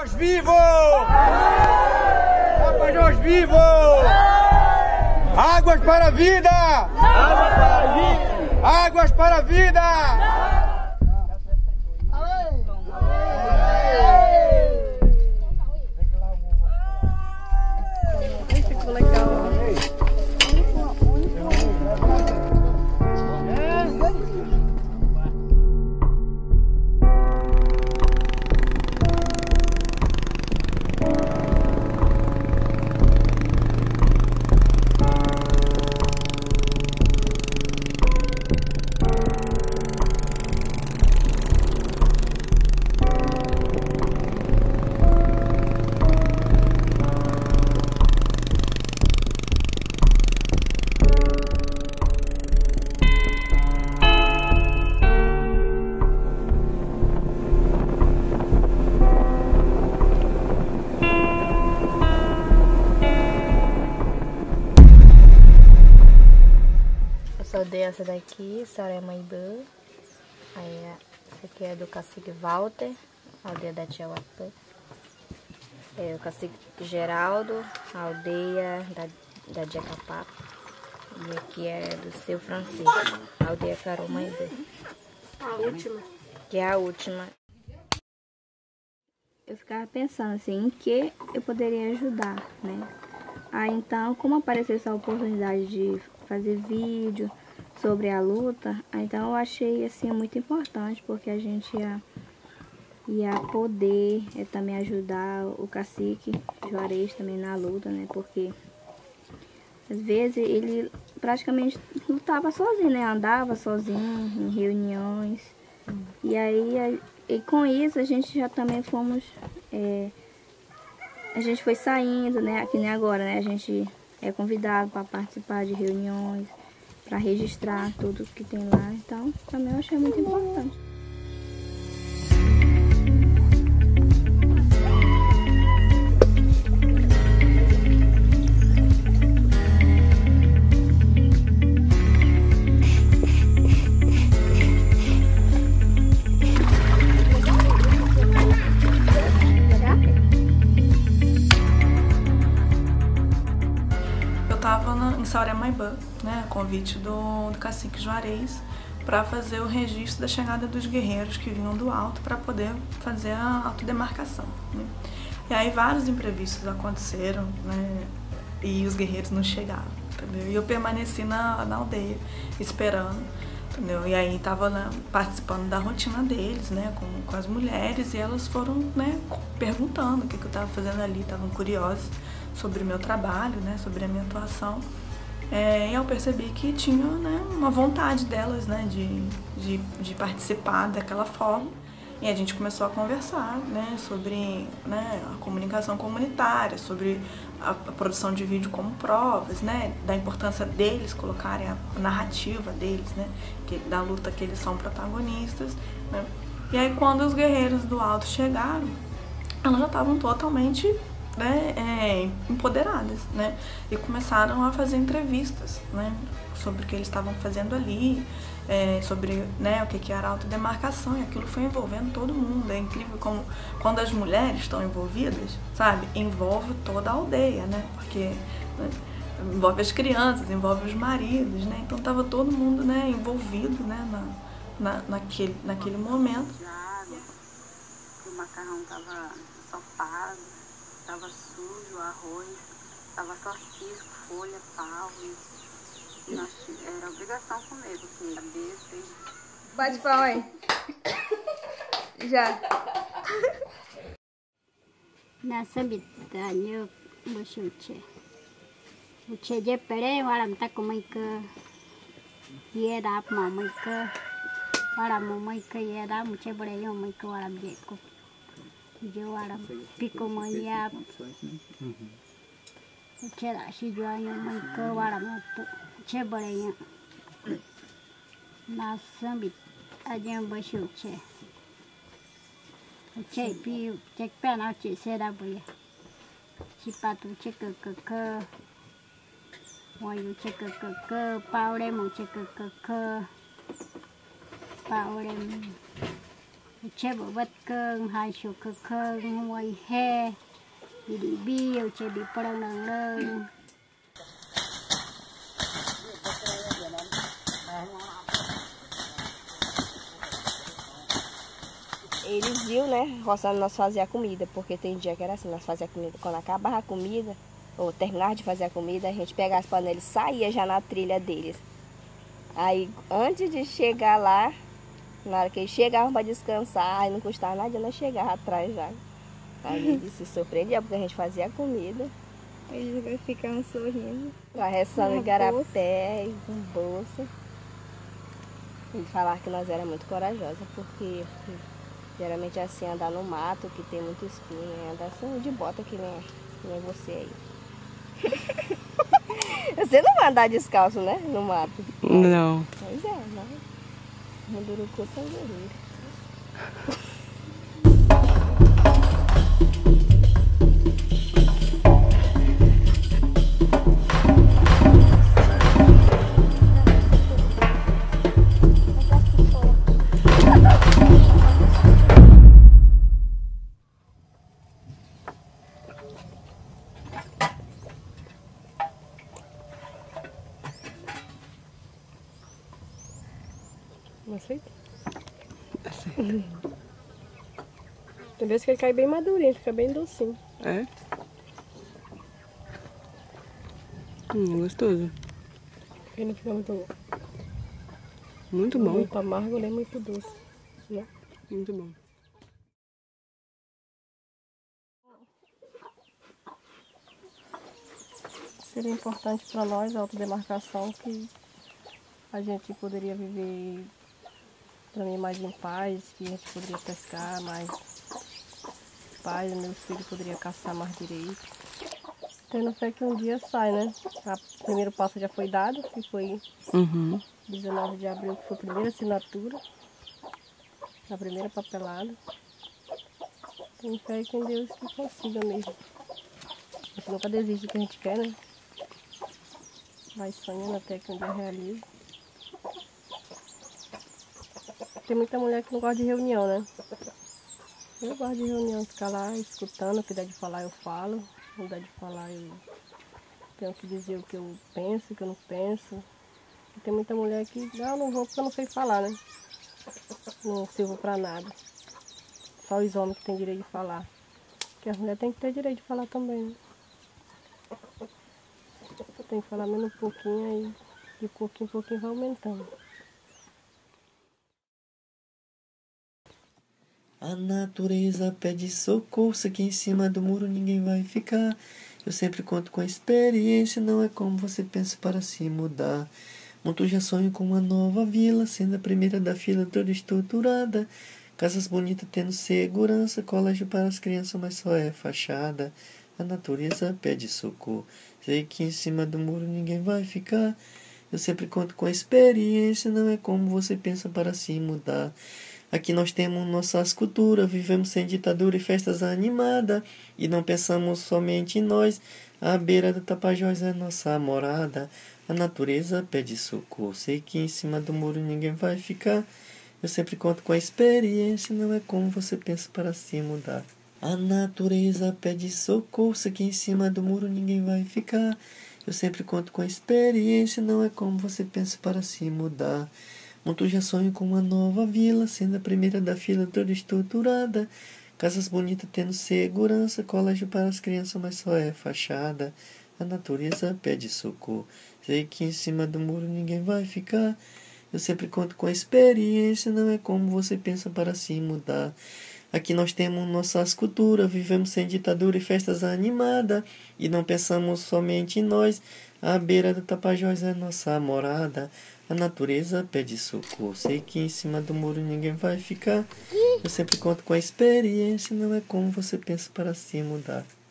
Tapajós vivo! Tapajós vivo! Águas para a vida! Águas para a vida! Ficou legal. Eu dei essa daqui, Saremaibã. Aí essa aqui é do cacique Walter, aldeia da Tia Wapã. É o cacique Geraldo, aldeia da Jacapá. E aqui é do seu Francisco, aldeia Caromaibã. A última. Que é a última. Eu ficava pensando assim, em que eu poderia ajudar, né? Aí então, como apareceu essa oportunidade de fazer vídeo sobre a luta, então eu achei assim muito importante, porque a gente ia poder também ajudar o cacique Juarez também na luta, né? Porque às vezes ele praticamente lutava sozinho, né? Andava sozinho em reuniões. E aí e com isso a gente já também fomos, a gente foi saindo, né? Aqui nem agora, né? A gente é convidado para participar de reuniões, para registrar tudo que tem lá. Então, também eu achei muito importante. Em Saremaibã, né, a convite do cacique Juarez, para fazer o registro da chegada dos guerreiros que vinham do alto para poder fazer a autodemarcação, né? E aí vários imprevistos aconteceram, né, e os guerreiros não chegavam, entendeu? E eu permaneci na aldeia esperando, entendeu? E aí estava participando da rotina deles, né, com as mulheres, e elas foram, né, perguntando o que eu estava fazendo ali, estavam curiosas sobre o meu trabalho, né, sobre a minha atuação. E eu percebi que tinha, né, uma vontade delas, né, de participar daquela forma. E a gente começou a conversar, né, sobre, né, a comunicação comunitária, sobre a produção de vídeo como provas, né, da importância deles colocarem a narrativa deles, né, da luta que eles são protagonistas, né. E aí quando os guerreiros do alto chegaram, elas já estavam totalmente, né, empoderadas, né, e começaram a fazer entrevistas, né, sobre o que eles estavam fazendo ali, sobre, né, o que era a autodemarcação, e aquilo foi envolvendo todo mundo. É incrível como quando as mulheres estão envolvidas, sabe, envolve toda a aldeia, né, porque, né, envolve as crianças, envolve os maridos, né, então estava todo mundo, né, envolvido, né, naquele momento. O macarrão estava ensopado, estava sujo o arroz, estava só cisco, folha, pau, e nós, era obrigação comer, porque cabeça e... Bate palma aí. Já. Na sabitanya musuche. Uche je pere waram ta kumaika. Ye da mamaika. Waram mamaika ye da muche bere yo maika waram je ko. Je waram piko maya. Uche da shi jo yo maika waram to. Che bere yo. Na sabit ajem musuche. Chạy pi chạy pe nào chị xe đạp bơi chị bắt tụ chạy cơ ngoài chạy cơ bao đêm một chạy cơ bao đêm che bộ vật cơn hai số cơ cơn ngoài he đi biêu che bị prang nang nang. Eles viam, né, roçando nós fazia a comida, porque tem dia que era assim, nós fazia a comida, quando acabava a comida, ou terminava de fazer a comida, a gente pegava as panelas e saía já na trilha deles. Aí, antes de chegar lá, na hora que eles chegavam para descansar, aí não custava nada, nós chegava atrás já. Aí eles se surpreendiam, porque a gente fazia a comida. Eles ficavam sorrindo. Arrestando igarapé e com bolsa. E falaram que nós éramos muito corajosas, porque geralmente é assim, andar no mato, que tem muito espinho, né? Andar assim de bota que nem você aí. Você não vai andar descalço, né? No mato. Não. Pois é, não. Munduruku são guerreiros. Não aceita? Tem vezes que ele cai bem madurinho, fica bem docinho. É? Gostoso. Ele não fica muito bom. Muito amargo nem muito doce, né? Muito bom. Seria importante para nós a autodemarcação, que a gente poderia viver também mais em paz, que a gente poderia pescar mais paz, meus filhos poderiam caçar mais direito. Tendo fé que um dia sai, né? O primeiro passo já foi dado, que foi 19 de abril, que foi a primeira assinatura, a primeira papelada. Tenho fé que em Deus que consiga mesmo. A gente nunca desiste do que a gente quer, né? Vai sonhando até que um dia realize. Tem muita mulher que não gosta de reunião, né? Eu gosto de reunião, ficar lá escutando, o que der de falar eu falo, não der de falar eu tenho que dizer o que eu penso, o que eu não penso. E tem muita mulher que, não, não vou porque eu não sei falar, né? Não sirvo pra nada. Só os homens que têm direito de falar. Porque as mulheres têm que ter direito de falar também, né? Tem que falar menos um pouquinho aí, de pouquinho em pouquinho vai aumentando. A natureza pede socorro, se aqui em cima do muro ninguém vai ficar. Eu sempre conto com a experiência, não é como você pensa para se mudar. Muito já sonho com uma nova vila, sendo a primeira da fila toda estruturada. Casas bonitas tendo segurança, colégio para as crianças, mas só é fachada. A natureza pede socorro, sei que em cima do muro ninguém vai ficar. Eu sempre conto com a experiência, não é como você pensa para se mudar. Aqui nós temos nossas culturas, vivemos sem ditadura e festas animadas, e não pensamos somente em nós, a beira do Tapajós é nossa morada. A natureza pede socorro, sei que em cima do muro ninguém vai ficar. Eu sempre conto com a experiência, não é como você pensa para se mudar. A natureza pede socorro, sei que em cima do muro ninguém vai ficar. Eu sempre conto com a experiência, não é como você pensa para se mudar. Muito já sonho com uma nova vila, sendo a primeira da fila toda estruturada. Casas bonitas tendo segurança, colégio para as crianças, mas só é fachada. A natureza pede socorro, sei que em cima do muro ninguém vai ficar. Eu sempre conto com a experiência, não é como você pensa para se mudar. Aqui nós temos nossas culturas, vivemos sem ditadura e festas animadas, e não pensamos somente em nós, a beira do Tapajós é nossa morada. A natureza pede socorro, sei que em cima do muro ninguém vai ficar. Eu sempre conto com a experiência, não é como você pensa para se mudar.